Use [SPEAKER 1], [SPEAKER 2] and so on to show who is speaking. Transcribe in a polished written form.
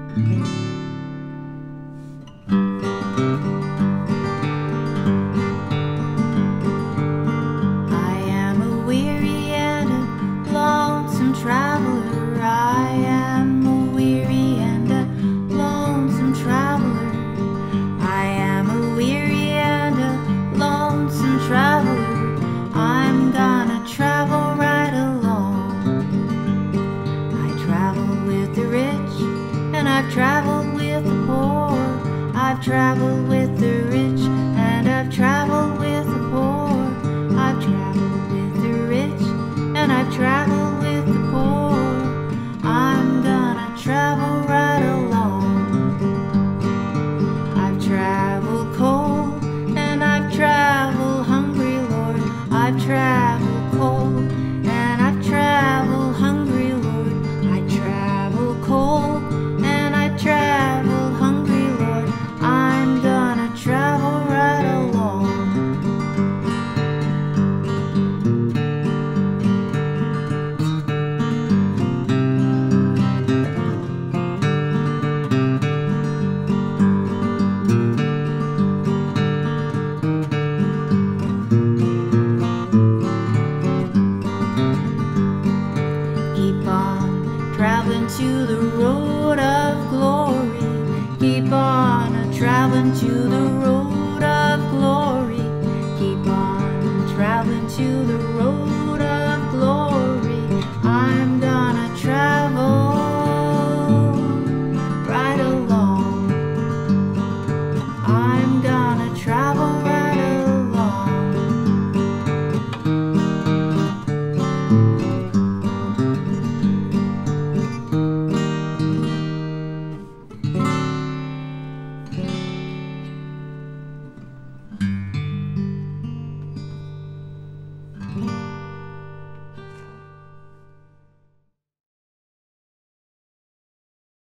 [SPEAKER 1] I am a weary and a lonesome traveler. I am a weary and a lonesome traveler. I am a weary and a lonesome traveler. I'm gonna travel right along. I travel with the rich and I've traveled with the poor. I've traveled with the rich and I've traveled with the poor. I've traveled with the rich and I've traveled with the poor. I'm gonna travel right along. I've traveled cold and I've traveled hungry, Lord. I've traveled cold and I've traveled hungry, Lord. I travel cold and I travel hungry, Lord. I'm gonna travel right along. Keep on traveling to the road of glory. Keep on traveling to the road